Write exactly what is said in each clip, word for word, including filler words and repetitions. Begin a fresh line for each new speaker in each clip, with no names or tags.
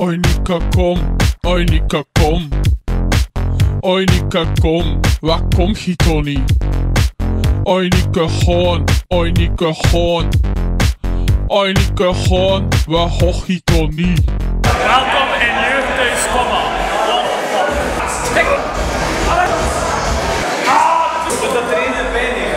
Oi Nika kom, oi Nika kom. Oi Nika kom, waar kom je toch niet? Oi Nika gaan, oi Nika gaan. Oi Nika gaan, waar hoog je toch niet?
Welkom in Jeugdhuis Komma. Stik! Ah, dat is dat trainen pijn heeft.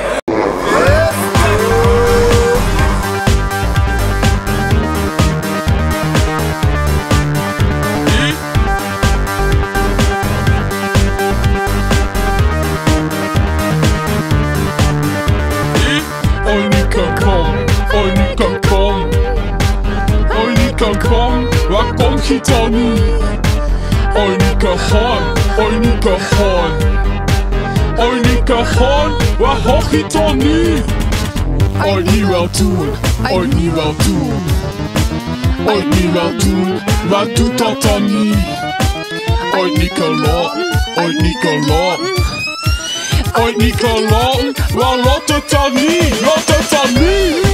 Oi Nika kom, oi Nika kom. Oi Nika kom, waar kom je toch niet? Oi Nika gaan, oi Nika gaan. Oi Nika gaan, waar hoog je toch niet? Ooit niet wel doen, ooit niet wel doen. Ooit niet wel doen, wat doet dat dan niet? Ooit niet kan laten, ooit niet kan laten. Ooit niet kan laten, waar laat het dan niet? Laat het dan niet?